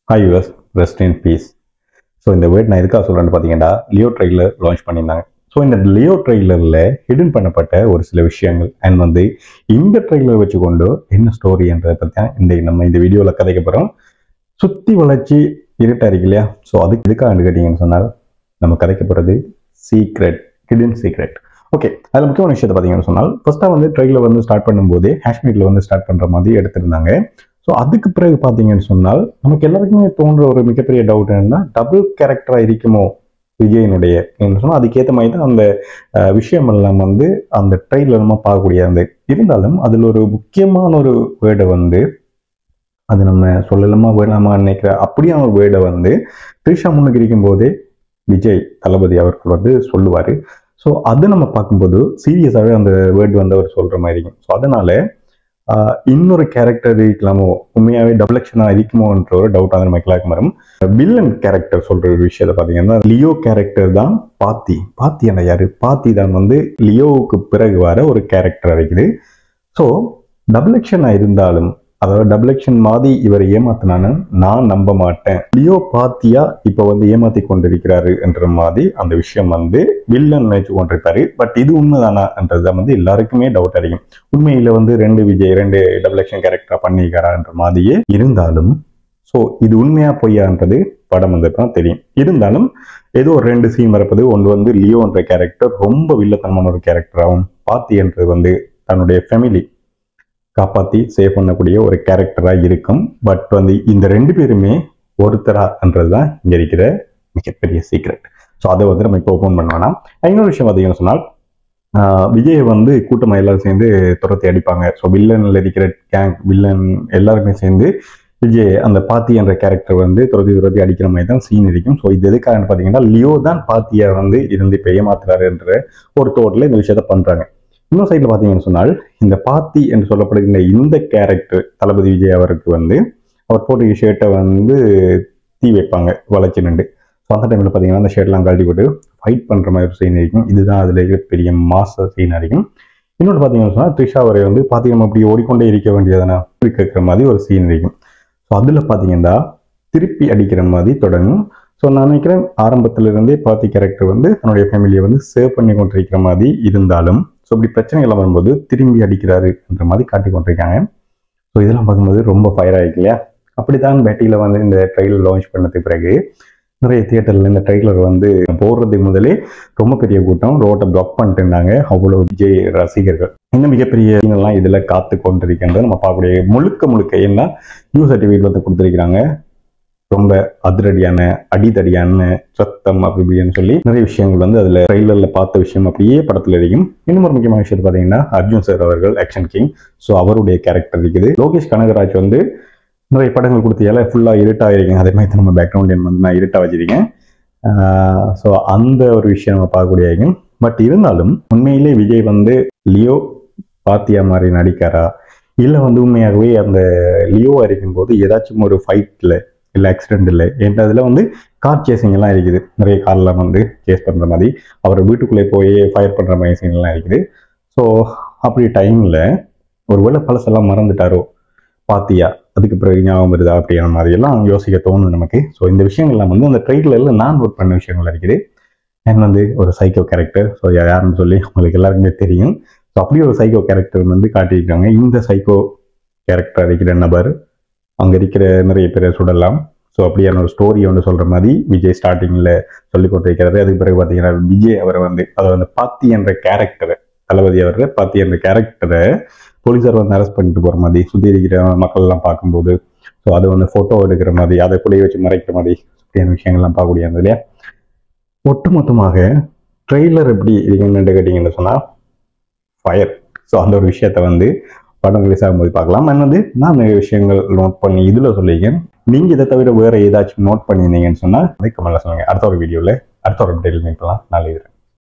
Hi US, rest in peace. So இந்த word நான் எதுக்காக சொல்கிறேன்னு பார்த்தீங்கன்னா லியோ ட்ரெய்லர் லான்ச் பண்ணியிருந்தாங்க. ஸோ இந்த லியோ ட்ரெய்லரில் ஹிடன் பண்ணப்பட்ட ஒரு சில விஷயங்கள் அண்ட் இந்த ட்ரெய்லர் வச்சுக்கொண்டு என்ன ஸ்டோரின்றதை பற்றி தான் நம்ம இந்த வீடியோவில் கதைக்க போகிறோம். சுற்றி வளர்ச்சி இருட்டாக இருக்கு இல்லையா? ஸோ அதுக்கு எதுக்காக கேட்டிங்கன்னு சொன்னால் நம்ம கதைக்க போகிறது சீக்ரெட், ஹிடன் சீக்ரெட். ஓகே, அதில் முக்கியமான விஷயத்தை பார்த்தீங்கன்னு சொன்னால் ஃபர்ஸ்ட்டாக ட்ரெய்லர் ஸ்டார்ட் பண்ணும்போது காஷ்மீரில் ஸ்டார்ட் பண்ணுற மாதிரி எடுத்திருந்தாங்க. ஸோ அதுக்கு பிறகு பார்த்தீங்கன்னு சொன்னால் நமக்கு எல்லாருக்குமே தோன்ற ஒரு மிகப்பெரிய டவுட் என்னன்னா டபுள் கேரக்டராக இருக்குமோ விஜயனுடைய என்ன சொன்னால் அதுக்கேற்ற மாதிரி தான் அந்த விஷயம் எல்லாம் அந்த ட்ரெயிலர் நம்ம பார்க்கக்கூடிய அந்த இருந்தாலும் அதில் ஒரு முக்கியமான ஒரு வேர்டை அது நம்ம சொல்லலாமா வேணாமா நினைக்கிற அப்படியான ஒரு வேர்டை த்ரிஷா முன்னுக்கு இருக்கும் போதே விஜய் தளபதி அவர்கள் சொல்லுவார். ஸோ அதை நம்ம பார்க்கும்போது சீரியஸாகவே அந்த வேர்டு அவர் சொல்கிற மாதிரி இருக்கும். ஸோ அதனால இன்னொரு கேரக்டர் இருக்கலாமோ, உண்மையாவே டபுள் ஆக்ஷனா இருக்குமோன்ற ஒரு டவுட் நம்ம எல்லாருக்கும் வரும். வில்லன் கேரக்டர் சொல்ற ஒரு விஷயத்த பாத்தீங்கன்னா லியோ கேரக்டர் தான் பாத்தி என்ன யாரு பாத்தி தான் லியோவுக்கு பிறகு வர ஒரு கேரக்டர் இருக்குது. ஸோ டபுள் ஆக்ஷனா இருந்தாலும் அதாவது டபுள் ஆக்ஷன் மாதிரி இவர் ஏமாத்தினான்னு நான் நம்ப மாட்டேன். லியோ பாத்தியா இப்ப ஏமாத்தி கொண்டிருக்கிறாரு என்ற மாதிரி அந்த விஷயம் வில்லன் நினைச்சு கொண்டிருக்காரு. பட் இது உண்மைதானான்றதுதான் எல்லாருக்குமே டவுட் அடிக்கும். உண்மையில ரெண்டு டபுள் ஆக்ஷன் கேரக்டரா பண்ணிக்கிறான்ற மாதிரியே இருந்தாலும் ஸோ இது உண்மையா பொய்யான்றது படம் தான் தெரியும். இருந்தாலும் ஏதோ ஒரு ரெண்டு சீன் வரப்பது ஒன்று லியோன்ற கேரக்டர் ரொம்ப வில்லத்தனமான ஒரு கேரக்டராகவும் பாத்தி என்றது தன்னுடைய ஃபேமிலி காப்பாற்றி சேவ் பண்ணக்கூடிய ஒரு கேரக்டராக இருக்கும். பட் இந்த ரெண்டு பேருமே ஒருத்தரான்றது தான் இங்கே இருக்கிற மிகப்பெரிய சீக்ரெட். ஸோ அதை நம்ம இப்போ ஓப்பன் பண்ணோம்னா இன்னொரு விஷயம் பார்த்தீங்கன்னு சொன்னால் விஜய் கூட்டமாக எல்லாரும் சேர்ந்து துரத்தி அடிப்பாங்க. ஸோ வில்லனில் இருக்கிற கேங் வில்லன் எல்லாருமே சேர்ந்து விஜய் அந்த பாத்தி என்ற கேரக்டர் துரத்தி அடிக்கிற மாதிரி தான் சீன் இருக்கும். ஸோ இது எதுக்காகன்னு பார்த்தீங்கன்னா லியோ தான் பாத்தியை இருந்து இப்போ ஏமாத்துறாருன்ற ஒரு தோட்டில் இந்த விஷயத்த பண்ணுறாங்க. இன்னொரு சைட்ல பாத்தீங்கன்னு சொன்னால் இந்த பாத்தி என்று சொல்லப்படுகின்ற இந்த கேரக்டர் தளபதி விஜய் அவருக்கு அவர் போட்ட ஷர்ட்டை தீ வைப்பாங்க வளைச்சு நின்று. ஸோ அந்த டைம்ல பாத்தீங்கன்னா அந்த ஷர்ட்லாம் கழட்டி போட்டு ஃபைட் பண்ற மாதிரி ஒரு சீன் இருக்கும். இதுதான் அதுல இருக்கிற பெரிய மாச சீனா இருக்கும். இன்னொன்று பாத்தீங்கன்னு சொன்னா த்ரிஷா அவரை பாத்தீங்கன்னா அப்படி ஓடிக்கொண்டே இருக்க வேண்டியதானா கேட்கிற மாதிரி ஒரு சீன் இருக்கும். ஸோ அதுல பாத்தீங்கன்னா திருப்பி அடிக்கிற மாதிரி தொடங்கும். ஸோ நான் நினைக்கிறேன் ஆரம்பத்துல இருந்தே பாத்தி கேரக்டர் தன்னுடைய ஃபேமிலியை சேவ் பண்ணி கொண்டிருக்கிற மாதிரி இருந்தாலும் ஸோ இப்படி பிரச்சனைகள் வரும்போது திரும்பி அடிக்கிறாரு என்ற மாதிரி காட்டி கொண்டிருக்காங்க. ஸோ இதெல்லாம் பார்க்கும்போது ரொம்ப ஃபயர் ஆகிருக்கு இல்லையா? அப்படித்தான் பேட்டியில் இந்த ட்ரெய்லர் லான்ச் பண்ணதுக்கு பிறகு நிறைய தியேட்டரில் இந்த ட்ரெய்லர் போடுறதுக்கு முதலே ரொம்ப பெரிய கூட்டம் ரோட்டை பிளாக் பண்ணிட்டு இருந்தாங்க. அவ்வளோ விஜய் ரசிகர்கள் இன்னும் மிகப்பெரிய எல்லாம் இதில் காத்து கொண்டிருக்கின்றத நம்ம பார்க்கக்கூடிய முழுக்க ஏன்னா யூ சர்டிஃபிகேட் கொடுத்துருக்கிறாங்க. ரொம்ப அதிரடியான அடித்தடியான சத்தம் அப்படின்னு சொல்லி நிறைய விஷயங்கள் அதுல ட்ரெய்லர்ல பார்த்த விஷயம் அப்படியே படத்துல இருக்கும். இன்னும் ஒரு முக்கியமான விஷயத்தை பாத்தீங்கன்னா அர்ஜுன் சார் அவர்கள் ஆக்ஷன் கிங். ஸோ அவருடைய கேரக்டர் இருக்குது. லோகேஷ் கனகராஜ் நிறைய படங்கள் கொடுத்தியால ஃபுல்லா இருட்டா இருக்கீங்க. அதே மாதிரி நம்ம பேக்ரவுண்ட் நான் இருட்டா வச்சிருக்கேன். ஸோ அந்த ஒரு விஷயம் நம்ம பார்க்கக்கூடிய இருக்கும். பட் இருந்தாலும் உண்மையிலே விஜய் லியோ பாத்தியா மாதிரி நடிக்காரா இல்ல உண்மையாகவே அந்த லியோவா இருக்கும் போது ஏதாச்சும் ஒரு ஃபைட்ல இல்லை ஆக்சிடென்ட் இல்லை என்றதுல கார் சேசிங் எல்லாம் இருக்குது. நிறைய கார்லாம் சேஸ் பண்ற மாதிரி அவர் வீட்டுக்குள்ளே போய் ஃபயர் பண்ற மாதிரி சீன் எல்லாம் இருக்குது. ஸோ அப்படி டைம்ல ஒருவேளை பழசெல்லாம் மறந்துட்டாரோ பாத்தியா அதுக்கு பிறகு ஞாபகம் வருதா அப்படிங்கிற மாதிரி எல்லாம் யோசிக்க தோணும் நமக்கு. ஸோ இந்த விஷயங்கள்லாம் அந்த ட்ரெய்லர்ல நான் நோட் பண்ண விஷயங்கள் இருக்குது. அண்ட் ஒரு சைக்கோ கேரக்டர். ஸோ யாருன்னு சொல்லி உங்களுக்கு எல்லாருக்குமே தெரியும். ஸோ அப்படி ஒரு சைக்கோ கேரக்டர் காட்டியிருக்காங்க. இந்த சைக்கோ கேரக்டர் இருக்கிற நபர் அங்க இருக்கிற நிறைய பேரை சுடலாம். ஸோ அப்படியான ஒரு ஸ்டோரி சொல்ற மாதிரி விஜய் ஸ்டார்டிங்ல சொல்லி கொண்டிருக்கிறது. அதுக்கு பிறகு பார்த்தீங்கன்னா விஜய் அவரை அதை பாத்தி என்ற கேரக்டரை தளபதி அவரை பாத்தி என்ற கேரக்டரை போலீஸார் அரெஸ்ட் பண்ணிட்டு போற மாதிரி சுற்றி இருக்கிற மக்கள் எல்லாம் பார்க்கும்போது ஸோ அதை போட்டோ எடுக்கிற மாதிரி அதை கூட வச்சு மறைக்கிற மாதிரி அப்படியான விஷயங்கள்லாம் பார்க்கக்கூடிய இல்லையா? ஒட்டுமொத்தமாக ட்ரெய்லர் எப்படி இருக்குன்னு கேட்டீங்கன்னு சொன்னா ஃபயர். ஸோ அந்த ஒரு விஷயத்த படம் ரிலீஸ் ஆகும்போது பார்க்கலாம். நான் நிறைய விஷயங்கள் நோட் பண்ணி இதுல சொல்லியிருக்கேன். நீங்க இதை தவிர வேற ஏதாச்சும் நோட் பண்ணியிருந்தீங்கன்னு சொன்னா கமெண்ட்ல சொல்லுங்க. அடுத்த ஒரு வீடியோல அடுத்த ஒரு அப்டேட் மீட் பண்ணலாம். நாளைக்கு